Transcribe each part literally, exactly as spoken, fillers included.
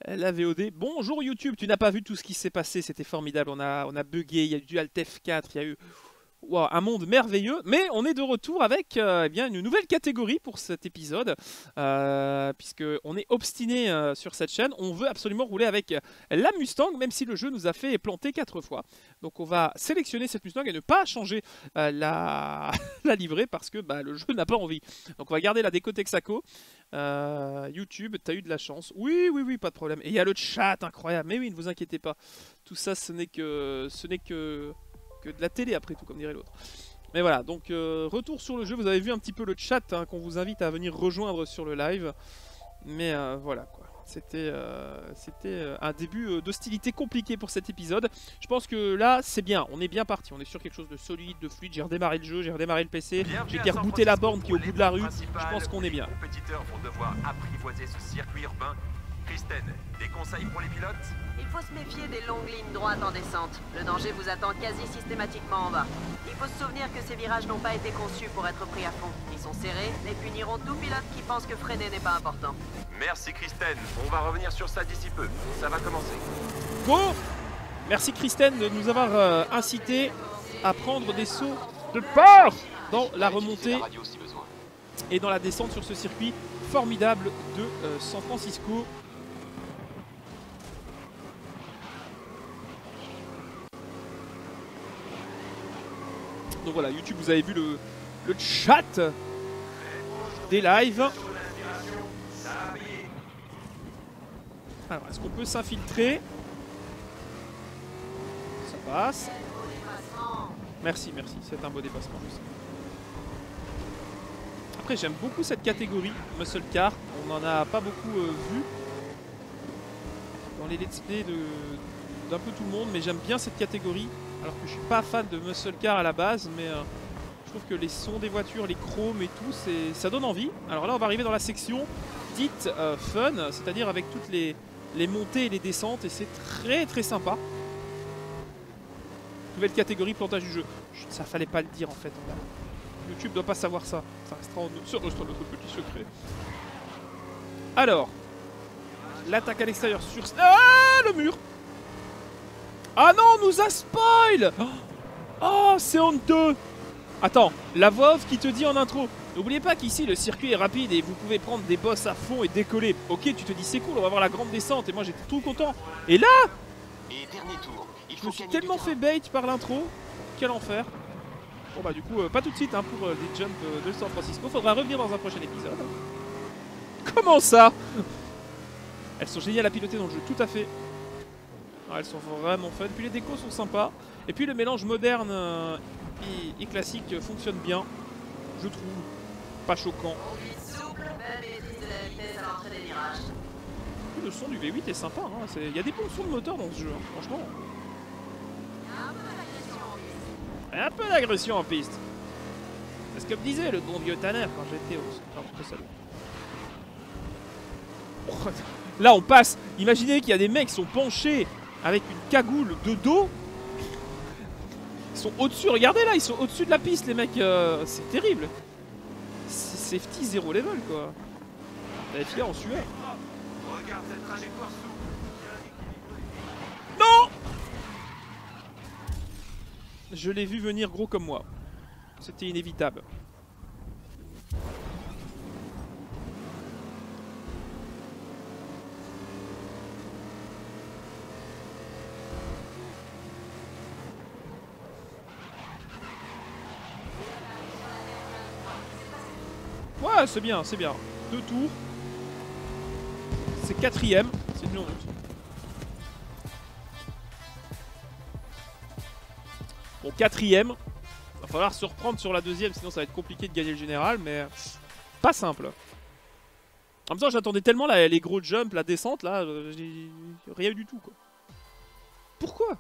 la V O D. Bonjour YouTube, tu n'as pas vu tout ce qui s'est passé, c'était formidable. On a, on a bugué, il y a eu du Alt F quatre, il y a eu wow, un monde merveilleux. Mais on est de retour avec euh, eh bien, une nouvelle catégorie pour cet épisode. Euh, Puisqu'on est obstiné euh, sur cette chaîne. On veut absolument rouler avec la Mustang, même si le jeu nous a fait planter quatre fois. Donc on va sélectionner cette Mustang et ne pas changer euh, la... la livrée parce que bah, le jeu n'a pas envie. Donc on va garder la déco Texaco. Euh, YouTube, t'as eu de la chance. Oui, oui, oui, pas de problème. Et il y a le chat, incroyable. Mais oui, ne vous inquiétez pas. Tout ça, ce n'est que, ce n'est que, que de la télé après tout, comme dirait l'autre. Mais voilà, donc euh, retour sur le jeu. Vous avez vu un petit peu le chat hein, qu'on vous invite à venir rejoindre sur le live. Mais euh, voilà quoi. C'était euh, c'était un début d'hostilité compliqué pour cet épisode. Je pense que là, c'est bien. On est bien parti. On est sur quelque chose de solide, de fluide. J'ai redémarré le jeu, j'ai redémarré le P C. J'ai fait rebooter la borne qui est au bout de la rue. Je pense qu'on est bien. Les compétiteurs vont devoir apprivoiser ce circuit urbain. Kristen, des conseils pour les pilotes? Il faut se méfier des longues lignes droites en descente. Le danger vous attend quasi systématiquement en bas. Il faut se souvenir que ces virages n'ont pas été conçus pour être pris à fond. Ils sont serrés et puniront tout pilote qui pense que freiner n'est pas important. Merci Kristen, on va revenir sur ça d'ici peu. Ça va commencer. Go! Merci Kristen de nous avoir euh, incité à prendre des sauts de peur dans la remontée et dans la descente sur ce circuit formidable de euh, San Francisco. Donc voilà, YouTube, vous avez vu le, le chat des lives. Alors, est-ce qu'on peut s'infiltrer? Ça passe. Merci, merci, c'est un beau dépassement. Après, j'aime beaucoup cette catégorie, Muscle Car. On n'en a pas beaucoup euh, vu dans les let's play d'un peu tout le monde, mais j'aime bien cette catégorie. Alors que je suis pas fan de Muscle Car à la base, mais euh, je trouve que les sons des voitures, les chromes et tout, ça donne envie. Alors là, on va arriver dans la section dite euh, fun, c'est-à-dire avec toutes les, les montées et les descentes, et c'est très très sympa. Nouvelle catégorie, plantage du jeu. Chut, ça fallait pas le dire en fait. YouTube doit pas savoir ça. Ça restera en sur notre petit secret. Alors, l'attaque à l'extérieur sur... Ah, le mur! Ah non, on nous a spoil! Oh, c'est honteux! Attends, la voix off qui te dit en intro. N'oubliez pas qu'ici, le circuit est rapide et vous pouvez prendre des boss à fond et décoller. Ok, tu te dis c'est cool, on va voir la grande descente. Et moi, j'étais tout content. Et là, Et dernier tour, il je faut me suis gagner tellement du fait bait par l'intro. Quel enfer. Bon bah du coup, euh, pas tout de suite hein, pour euh, les jumps euh, de San Francisco. Faudra revenir dans un prochain épisode. Comment ça? Elles sont géniales à piloter dans le jeu, tout à fait. Ah, elles sont vraiment fun. Puis les décos sont sympas. Et puis le mélange moderne euh, et, et classique euh, fonctionne bien. Je trouve. Pas choquant. Le son du V huit est sympa. Hein. Il y a des bons sons de moteur dans ce jeu, hein, franchement. Un peu d'agression en piste. C'est ce que me disait le bon vieux Tanner quand j'étais au salon. Oh, là on passe. Imaginez qu'il y a des mecs qui sont penchés avec une cagoule de dos. Ils sont au-dessus. Regardez là, ils sont au-dessus de la piste les mecs. Euh, c'est terrible. C'est safety zéro level quoi. La F I A en sueur. Non! Je l'ai vu venir gros comme moi. C'était inévitable. Ouais, c'est bien, c'est bien. Deux tours. C'est quatrième. C'est une honte. Bon, quatrième. Va falloir se reprendre sur la deuxième, sinon ça va être compliqué de gagner le général, mais pas simple. En même temps, j'attendais tellement là, les gros jumps, la descente, là, j'ai rien eu du tout, quoi. Pourquoi?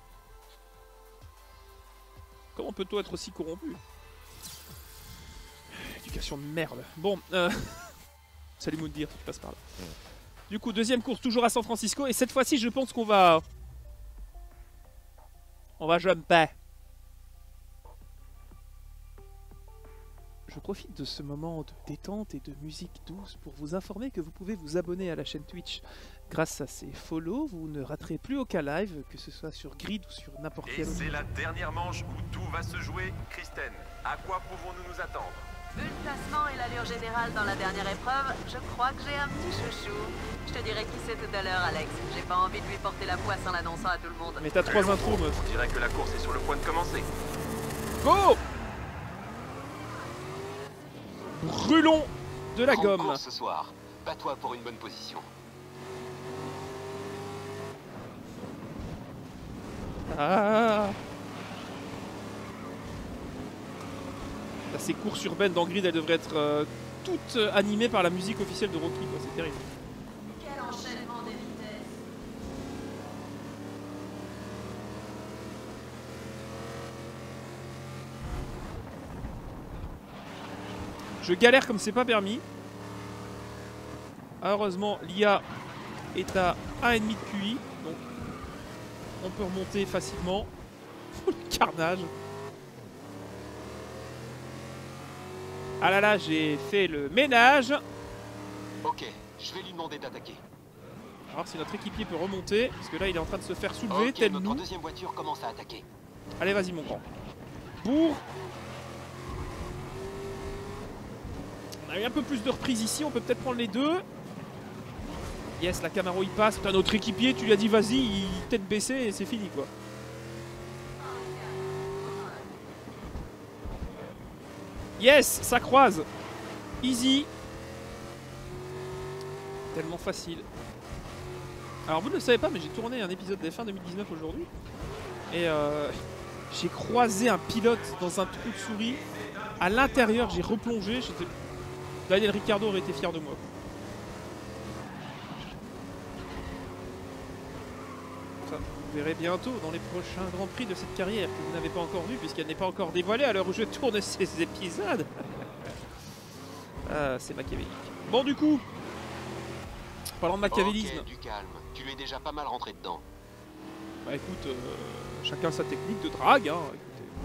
Comment peut-on être aussi corrompu? Éducation de merde. Bon, euh... salut Moundir, tu passes par là. Ouais. Du coup, deuxième course, toujours à San Francisco, et cette fois-ci, je pense qu'on va... On va jumper. je profite de ce moment de détente et de musique douce pour vous informer que vous pouvez vous abonner à la chaîne Twitch. Grâce à ces follows, vous ne raterez plus aucun live, que ce soit sur Grid ou sur n'importe Et quel autre. c'est la dernière manche où tout va se jouer. Kristen, à quoi pouvons-nous nous attendre? Vu le classement et l'allure générale dans la dernière épreuve, je crois que j'ai un petit chouchou. Je te dirai qui c'est tout à l'heure, Alex. J'ai pas envie de lui porter la poisse en l'annonçant à tout le monde. Mais t'as trois intros, meuf. On dirait que la course est sur le point de commencer. Go! Brûlons de la Grande gomme. course ce soir. Bats-toi pour une bonne position. Ah. Là, ces courses urbaines dans Grid, elles devraient être euh, toutes euh, animées par la musique officielle de Rocky, quoi. C'est terrible. Quel enchaînement des vitesses! Je galère comme c'est pas permis. Heureusement, l'I A est à un virgule cinq de Q I, donc on peut remonter facilement. Le carnage. Ah là là, j'ai fait le ménage. Ok, je vais lui demander d'attaquer. On va voir si notre équipier peut remonter, parce que là il est en train de se faire soulever, Ok, tel notre nous. deuxième voiture commence à attaquer. Allez, vas-y mon grand. Bourre. On a eu un peu plus de reprise ici, on peut peut-être prendre les deux. Yes, la Camaro il passe. T'as notre équipier, tu lui as dit vas-y, il tête baissée et c'est fini quoi. Yes, ça croise. Easy. Tellement facile. Alors vous ne le savez pas, mais j'ai tourné un épisode des F un deux mille dix-neuf aujourd'hui. Et euh, j'ai croisé un pilote dans un trou de souris. À l'intérieur, j'ai replongé. J'étais... Daniel Ricciardo aurait été fier de moi. Ça, vous verrez bientôt dans les prochains Grands Prix de cette carrière que vous n'avez pas encore vu, puisqu'elle n'est pas encore dévoilée à l'heure où je tourne ces épisodes. Ah, c'est machiavélique. Bon, du coup, parlant de machiavélisme. Ok, du calme. Tu lui es déjà pas mal rentré dedans. Bah écoute, euh, chacun sa technique de drague, hein. Écoutez.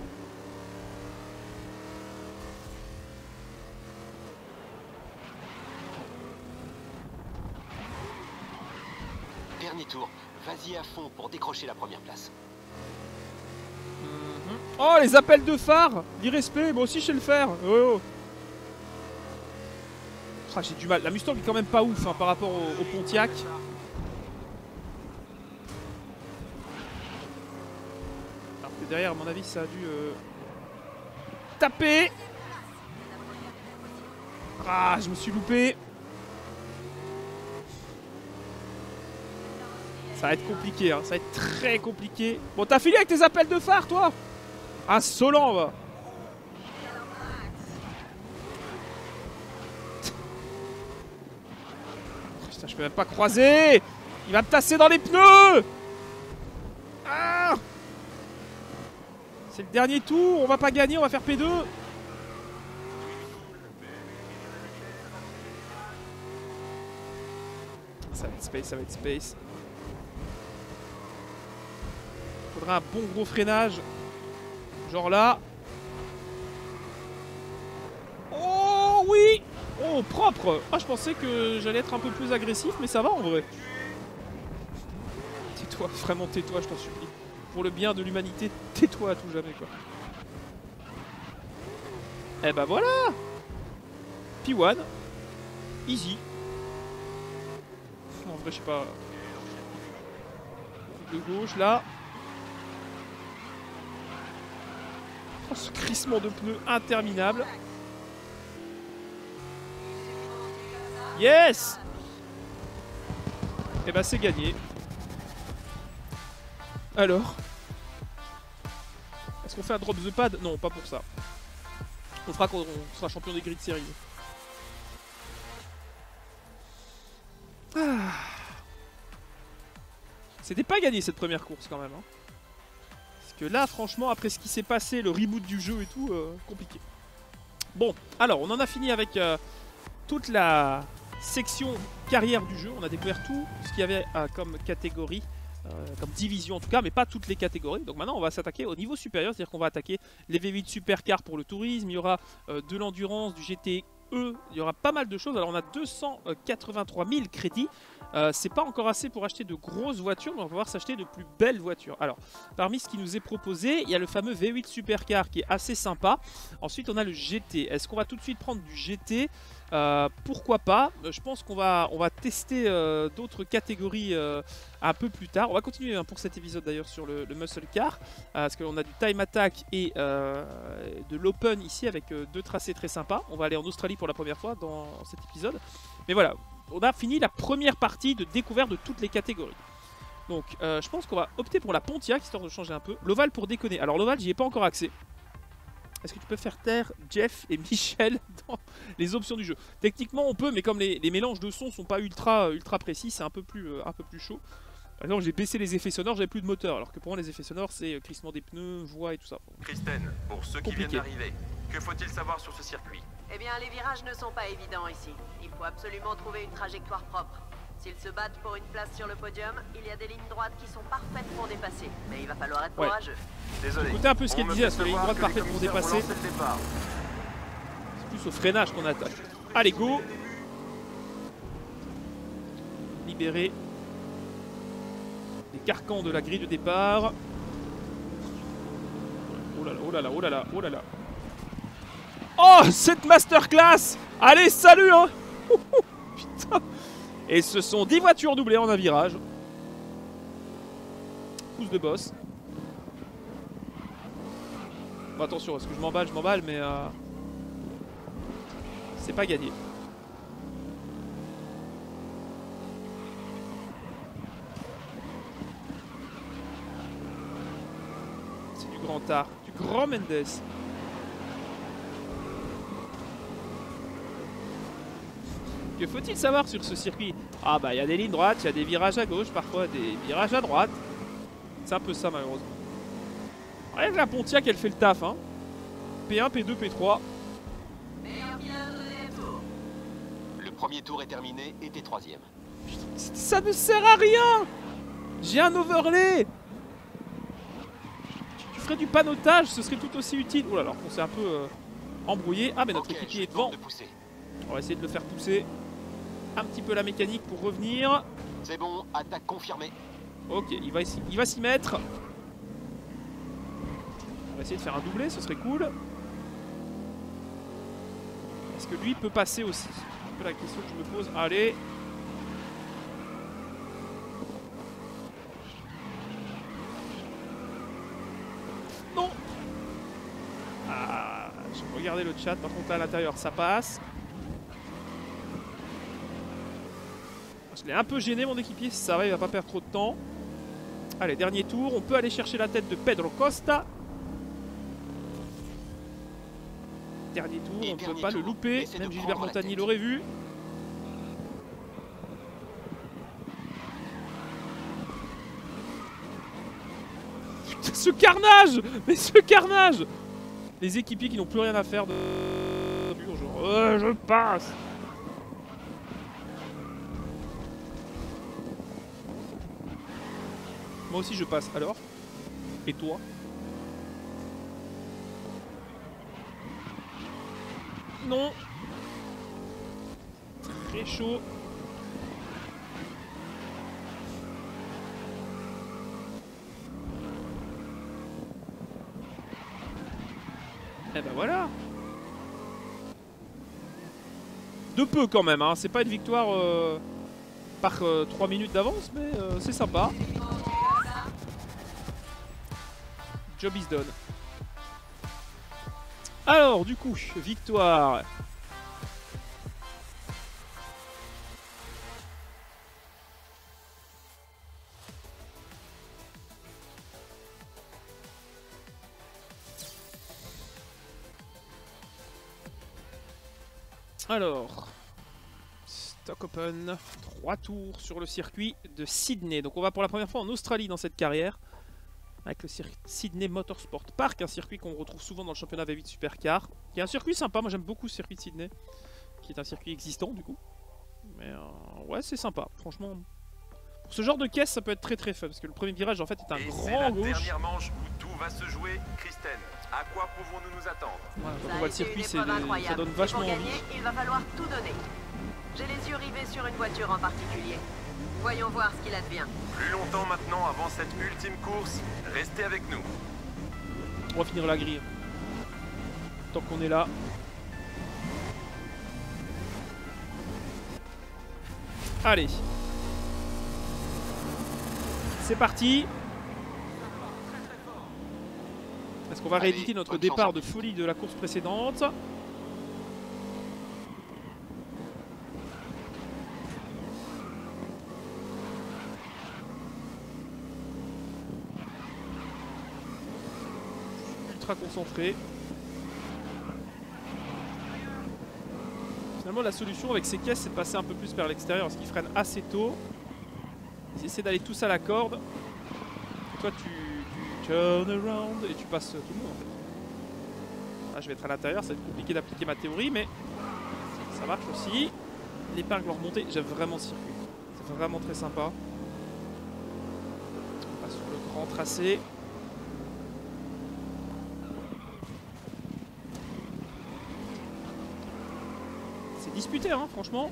Dernier tour. Vas-y à fond pour décrocher la première place. Mhm. Oh, les appels de phare! L'irrespect, moi aussi je sais le faire. Oh, oh. Ah, j'ai du mal. La Mustang est quand même pas ouf hein, par rapport au, au Pontiac. Alors que derrière, à mon avis, ça a dû euh, taper. Ah, je me suis loupé. Ça va être compliqué, hein. Ça va être très compliqué. Bon, t'as fini avec tes appels de phare, toi? Insolent, va. Putain, je peux même pas croiser. Il va me tasser dans les pneus. Ah, c'est le dernier tour, on va pas gagner, on va faire P deux. Ça va être space, ça va être space. Faudra un bon gros freinage. Genre là. Oh oui. Oh propre. Ah je pensais que j'allais être un peu plus agressif, mais ça va en vrai. Tais-toi, vraiment tais-toi, je t'en supplie. Pour le bien de l'humanité, tais-toi à tout jamais quoi. Eh bah voilà. P un. Easy. En vrai je sais pas. De gauche là. Oh, ce crissement de pneus interminable. Yes. Et bah c'est gagné. Alors, est-ce qu'on fait un drop the pad? Non, pas pour ça. On fera quand on sera champion des grid series. Ah. C'était pas gagné cette première course quand même. Hein. Parce que là, franchement, après ce qui s'est passé, le reboot du jeu et tout, euh, compliqué. Bon, alors, on en a fini avec euh, toute la section carrière du jeu. On a découvert tout ce qu'il y avait euh, comme catégorie. euh, comme division en tout cas, mais pas toutes les catégories. Donc maintenant on va s'attaquer au niveau supérieur, c'est-à-dire qu'on va attaquer les V huit Supercar pour le tourisme, il y aura euh, de l'endurance, du G T E, il y aura pas mal de choses. Alors on a deux cent quatre-vingt-trois mille crédits, euh, c'est pas encore assez pour acheter de grosses voitures, mais on va pouvoir s'acheter de plus belles voitures. Alors parmi ce qui nous est proposé, il y a le fameux V huit Supercar qui est assez sympa. Ensuite on a le G T. Est-ce qu'on va tout de suite prendre du G T? Euh, pourquoi pas? Je pense qu'on va, on va tester euh, d'autres catégories euh, un peu plus tard. On va continuer hein, pour cet épisode d'ailleurs sur le, le Muscle Car, euh, parce qu'on a du Time Attack et euh, de l'Open ici avec euh, deux tracés très sympas. On va aller en Australie pour la première fois dans cet épisode. Mais voilà, on a fini la première partie de découverte de toutes les catégories. Donc euh, je pense qu'on va opter pour la Pontiac, histoire de changer un peu. L'Oval pour déconner. Alors l'Oval, j'y ai pas encore accès. Est-ce que tu peux faire taire Jeff et Michel dans les options du jeu? Techniquement on peut, mais comme les, les mélanges de sons sont pas ultra, ultra précis, c'est un peu plus, euh, un peu plus chaud. Par exemple j'ai baissé les effets sonores, j'avais plus de moteur, alors que pour moi les effets sonores c'est crissement des pneus, voix et tout ça. Kristen, pour ceux qui Compliqué. viennent d'arriver, que faut-il savoir sur ce circuit? Eh bien, les virages ne sont pas évidents ici. Il faut absolument trouver une trajectoire propre. S'ils se battent pour une place sur le podium, il y a des lignes droites qui sont parfaites pour dépasser. Mais il va falloir être Ouais. courageux. Désolé. Écoutez un peu ce On qu'elle me disait, fait parce que les lignes savoir droites que les parfaites pour commissaires vont dépasser. lancer le départ. C'est plus au freinage qu'on attaque. Allez go. Libérer les carcans de la grille de départ. Oh là là, oh là là, oh là là, oh là là. Oh, cette masterclass! Allez, salut hein. Putain. Et ce sont dix voitures doublées en un virage. Pouce de boss. Bon, attention, est-ce que je m'emballe? Je m'emballe, mais... Euh... c'est pas gagné. C'est du grand art. Du grand Mendes. Que faut-il savoir sur ce circuit? Ah bah il y a des lignes droites, il y a des virages à gauche, parfois des virages à droite. C'est un peu ça malheureusement. Regarde la Pontiac, elle fait le taf hein. P un, P deux, P trois. Le premier tour est terminé et t'es troisième. Ça ne sert à rien. J'ai un overlay. Tu, tu ferais du panotage, ce serait tout aussi utile. Oh là là, on s'est un peu euh, embrouillé. Ah mais notre Ok, équipier je est devant. tente de pousser. On va essayer de le faire pousser. Un petit peu la mécanique pour revenir. C'est bon, attaque confirmée. Ok, il va ici, il va s'y mettre. On va essayer de faire un doublé, ce serait cool. Est-ce que lui peut passer aussi? C'est un peu la question que je me pose. Allez. Non. Ah, j'ai regardé le chat, par contre là à l'intérieur ça passe. Je l'ai un peu gêné mon équipier, si ça va il va pas perdre trop de temps. Allez, dernier tour, on peut aller chercher la tête de Pedro Costa. Dernier tour, Et on ne peut dernier pas tour, le louper, essaie de même Gilbert prendre la Montagny tête. l'aurait vu. Putain, ce carnage! Mais ce carnage! Les équipiers qui n'ont plus rien à faire de... Genre, euh, je passe! Moi aussi je passe, alors? Et toi? Non! Très chaud. Eh ben voilà! De peu quand même, hein. C'est pas une victoire euh, par euh, trois minutes d'avance, mais euh, c'est sympa. Job is done. Alors, du coup, victoire. Alors, Stock Open, trois tours sur le circuit de Sydney. Donc on va pour la première fois en Australie dans cette carrière. Avec le Sydney Motorsport Park, un circuit qu'on retrouve souvent dans le championnat V huit Supercar. Qui est un circuit sympa, moi j'aime beaucoup ce circuit de Sydney. Qui est un circuit existant du coup. Mais euh, ouais, c'est sympa, franchement. Pour ce genre de caisse, ça peut être très très fun, parce que le premier virage en fait est un Et c'est grand la gauche. dernière manche où tout va se jouer. Kristen, à quoi pouvons-nous nous attendre? Voilà, quand Ça on a voit le été circuit, une c'est épreuve des- incroyable. ça donne Et vachement pour envie. gagner, il va falloir tout donner. J'ai les yeux rivés sur une voiture en particulier. Voyons voir ce qu'il advient. Plus longtemps maintenant avant cette ultime course, restez avec nous. On va finir la grille. Tant qu'on est là. Allez. C'est parti. Est-ce qu'on va Allez, rééditer notre bonne départ chance. de folie de la course précédente? Ultra concentré. Finalement, la solution avec ces caisses, c'est de passer un peu plus vers l'extérieur, parce qu'ils freinent assez tôt. Ils essaient d'aller tous à la corde. Et toi, tu, tu turn around et tu passes tout le monde en fait. Là, je vais être à l'intérieur, ça va être compliqué d'appliquer ma théorie, mais ça marche aussi. L'épingle en remontée, j'aime vraiment ce circuit. C'est vraiment très sympa. On passe sur le grand tracé. C'est disputé, hein, franchement.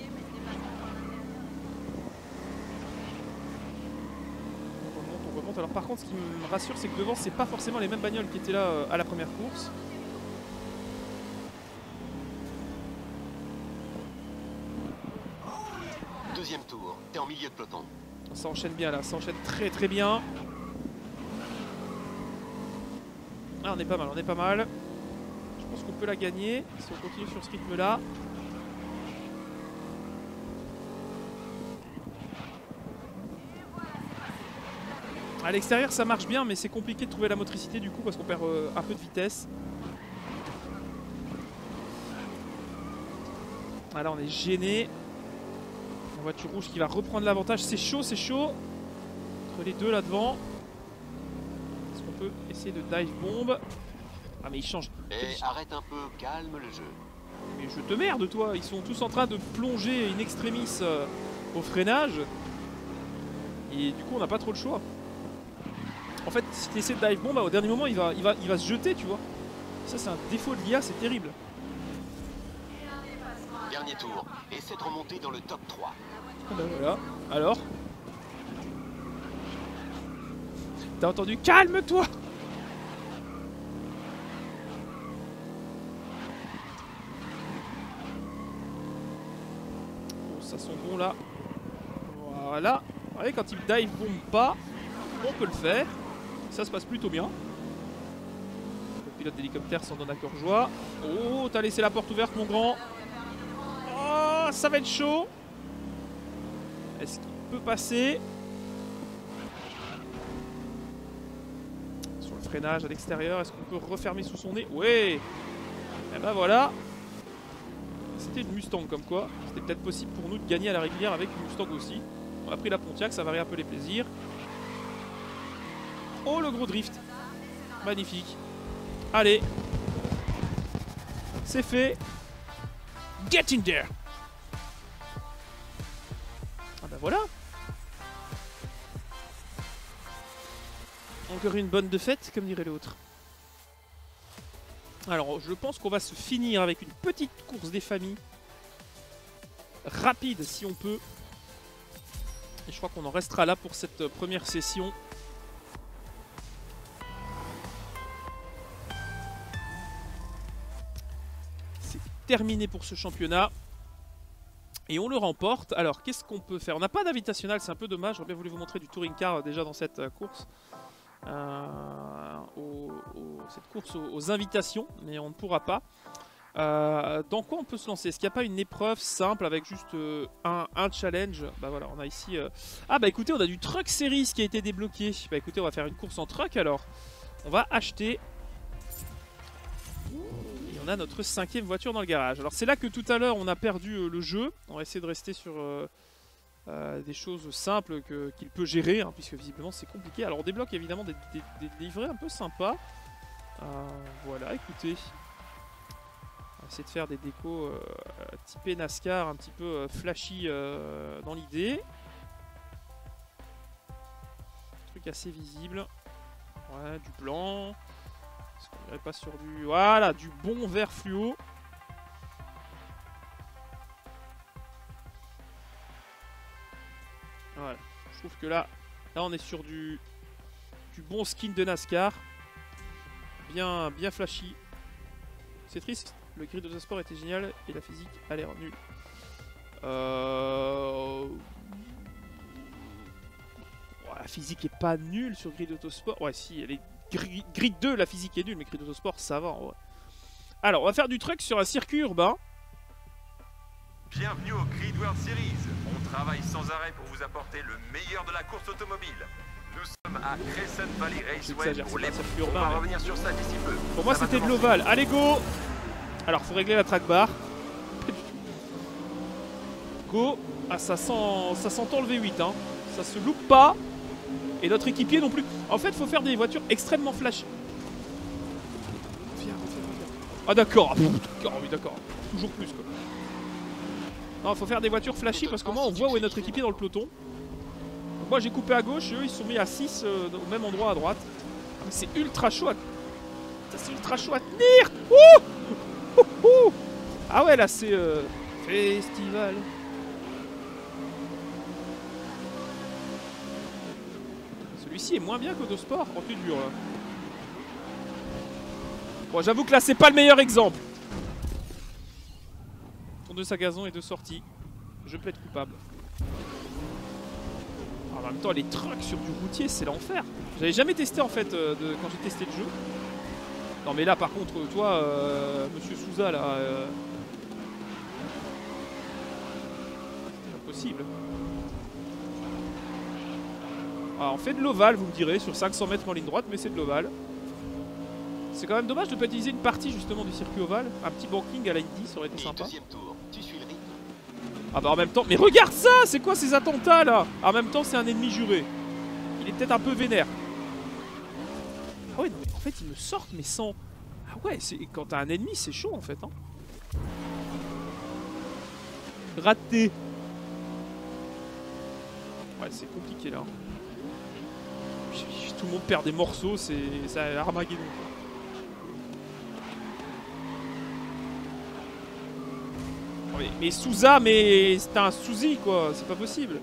On remonte, on remonte. Alors par contre, ce qui me rassure, c'est que devant, c'est pas forcément les mêmes bagnoles qui étaient là euh, à la première course. Deuxième tour, t'es en milieu de peloton. Ça enchaîne bien là, ça enchaîne très très bien. Ah, on est pas mal, on est pas mal. Je pense qu'on peut la gagner si on continue sur ce rythme là. À l'extérieur ça marche bien, mais c'est compliqué de trouver la motricité du coup parce qu'on perd euh, un peu de vitesse. Ah, là on est gêné. La voiture rouge qui va reprendre l'avantage. C'est chaud, c'est chaud. Entre les deux là devant. Est-ce qu'on peut essayer de dive bomb? Ah mais il change. Et arrête un peu, calme le jeu. Mais je te merde toi. Ils sont tous en train de plonger in extremis euh, au freinage. Et du coup on n'a pas trop le choix. En fait si tu essaies de dive bomb, bah, au dernier moment il va, il, va, il va se jeter, tu vois. Ça c'est un défaut de l'I A, c'est terrible. Dernier tour, essaie de remonter dans le top trois. Ah bah voilà. Alors t'as entendu? Calme-toi. Bon, ça sent bon là. Voilà. Vous voyez, quand il dive bomb pas, on peut le faire. Ça se passe plutôt bien. Le pilote d'hélicoptère s'en donne à cœur joie. Oh, t'as laissé la porte ouverte, mon grand. Oh, ça va être chaud. Est-ce qu'il peut passer? Sur le freinage à l'extérieur, est-ce qu'on peut refermer sous son nez? Ouais. Et ben voilà. C'était une Mustang comme quoi. C'était peut-être possible pour nous de gagner à la régulière avec une Mustang aussi. On a pris la Pontiac, ça varie un peu les plaisirs. Oh, le gros drift. Magnifique. Allez. C'est fait. Get in there. Ah bah voilà. Encore une bonne de fête, comme dirait l'autre. Alors, je pense qu'on va se finir avec une petite course des familles. Rapide, si on peut. Et je crois qu'on en restera là pour cette première session. C'est terminé pour ce championnat. Et on le remporte. Alors, qu'est-ce qu'on peut faire? On n'a pas d'invitationnel, c'est un peu dommage. J'aurais bien voulu vous montrer du touring car déjà dans cette euh, course. Euh, au, au, cette course aux, aux invitations, mais on ne pourra pas. Euh, dans quoi on peut se lancer? Est-ce qu'il n'y a pas une épreuve simple avec juste euh, un, un challenge? Bah voilà, on a ici... Euh... Ah bah écoutez, on a du Truck Series qui a été débloqué. Bah écoutez, on va faire une course en truck alors. On va acheter... Et on a notre cinquième voiture dans le garage. Alors c'est là que tout à l'heure on a perdu euh, le jeu. On va essayer de rester sur euh, euh, des choses simples que, qu'il peut gérer, hein, puisque visiblement c'est compliqué. Alors on débloque évidemment des, des, des livrets un peu sympas. Euh, voilà, écoutez... On va essayer de faire des décos euh, typés NASCAR, un petit peu euh, flashy euh, dans l'idée. truc assez visible. Ouais, du blanc. Est-ce qu'on irait pas sur du... Voilà, du bon vert fluo. Voilà. Je trouve que là, là on est sur du, du bon skin de NASCAR. Bien, bien flashy. C'est triste. Le grid Autosport était génial et la physique a l'air nulle. Euh... Ouais, la physique est pas nulle sur Grid Autosport. Ouais, si, elle est grid, grid deux, la physique est nulle, mais Grid Autosport, ça va. Ouais. Alors, on va faire du truck sur un circuit urbain. Bienvenue au Grid World Series. On travaille sans arrêt pour vous apporter le meilleur de la course automobile. Nous sommes à Crescent Valley Raceway pour les circuit urbain. On va revenir sur ça d'ici peu. Pour moi, c'était de l'ovale. Allez, go! Alors, faut régler la track bar. Go! Ah, ça sent, ça s'entend le V huit, hein. Ça se loupe pas. Et notre équipier non plus. En fait, faut faire des voitures extrêmement flash. Viens, viens, viens. Ah, d'accord. Ah, oui, d'accord. Toujours plus, quoi. Non, faut faire des voitures flashy parce que moi, on voit où est notre équipier dans le peloton. Donc, moi, j'ai coupé à gauche et eux, ils se sont mis à six euh, au même endroit à droite. Mais c'est ultra chaud à... C'est ultra chaud à tenir. Ouh ouh, ouh. Ah ouais, là, c'est... Euh... Festival. Celui-ci est moins bien qu'Autosport. Oh, c'est dur, là. Bon, j'avoue que là, c'est pas le meilleur exemple. De sa gazon et de sortie. Je plaide coupable. Alors, en même temps, les trucks sur du routier, c'est l'enfer. J'avais jamais testé en fait euh, de, quand j'ai testé le jeu. Non mais là par contre, toi, euh, Monsieur Souza là, euh... c'est impossible. Alors, on fait de l'ovale, vous me direz, sur cinq cents mètres en ligne droite, mais c'est de l'ovale. C'est quand même dommage de ne pas utiliser une partie justement du circuit ovale. Un petit banking à la Indy, ça aurait été sympa. Tour. Tu suis le rythme. Ah bah en même temps, mais regarde ça, c'est quoi ces attentats là? En même temps, c'est un ennemi juré. Il est peut-être un peu vénère. Ah ouais, non, mais en fait, ils me sortent, mais sans... Ah ouais, quand t'as un ennemi, c'est chaud en fait. Hein. Raté. Ouais, c'est compliqué là. Tout le monde perd des morceaux, c'est Armageddon. Mais, mais Souza, mais c'est un Souzi quoi, c'est pas possible.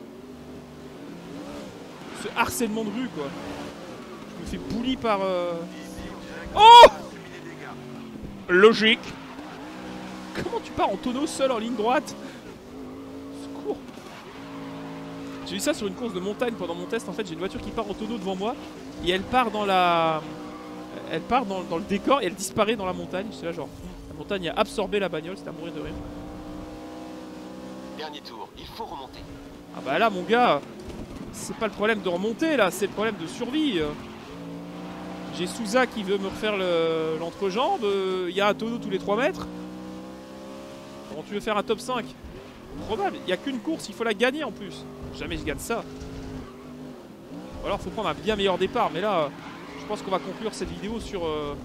Ce harcèlement de rue quoi. Je me fais bully par... Euh... Oh! Logique. Comment tu pars en tonneau seul en ligne droite? Secours. J'ai eu ça sur une course de montagne pendant mon test. En fait, j'ai une voiture qui part en tonneau devant moi et elle part dans la... Elle part dans, dans le décor et elle disparaît dans la montagne. C'est là genre, la montagne a absorbé la bagnole, c'était à mourir de rire. Dernier tour, il faut remonter. Ah bah là mon gars, c'est pas le problème de remonter là, c'est le problème de survie. J'ai Souza qui veut me refaire l'entrejambe, il le, y a un tonneau tous les trois mètres. Comment tu veux faire un top cinq? Probable, il n'y a qu'une course, il faut la gagner en plus. Jamais je gagne ça. Ou alors il faut prendre un bien meilleur départ, mais là, je pense qu'on va conclure cette vidéo sur... Euh...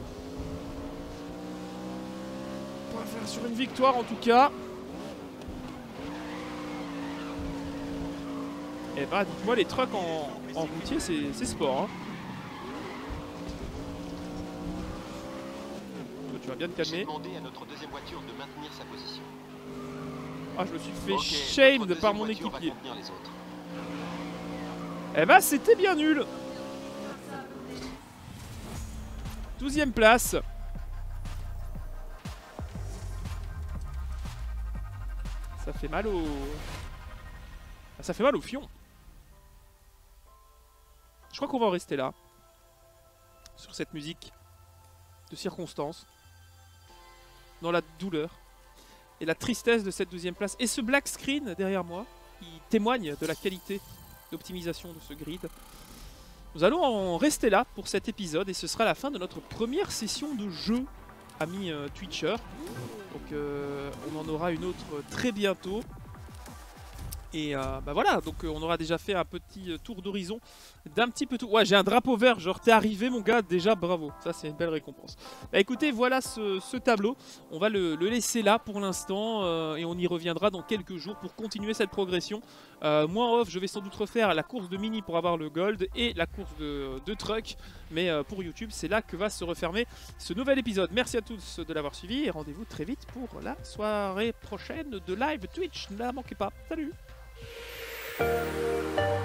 On va faire sur une victoire en tout cas. Eh bah dites-moi, les trucks en, en routier c'est sport hein. Toi, tu vas bien te calmer. J'ai demandé à notre deuxième voiture de maintenir sa position. Ah je me suis fait okay, shame par mon équipier. Les autres. Eh bah c'était bien nul. douzième place. Ça fait mal au... Ça fait mal au fion. Je crois qu'on va en rester là. Sur cette musique de circonstance. Dans la douleur. Et la tristesse de cette deuxième place. Et ce black screen derrière moi. Qui témoigne de la qualité d'optimisation de ce grid. Nous allons en rester là pour cet épisode. Et ce sera la fin de notre première session de jeu. Amis euh, Twitchers. Donc euh, on en aura une autre très bientôt. Et euh, bah voilà, donc euh, on aura déjà fait un petit euh, tour d'horizon d'un petit peu tout. Ouais, j'ai un drapeau vert, genre t'es arrivé mon gars, déjà bravo, ça c'est une belle récompense. Bah écoutez, voilà ce, ce tableau, on va le, le laisser là pour l'instant euh, et on y reviendra dans quelques jours pour continuer cette progression. Euh, moi en off, je vais sans doute refaire la course de mini pour avoir le gold et la course de, de truck, mais euh, pour YouTube, c'est là que va se refermer ce nouvel épisode. Merci à tous de l'avoir suivi et rendez-vous très vite pour la soirée prochaine de live Twitch, ne la manquez pas, salut. Thank you.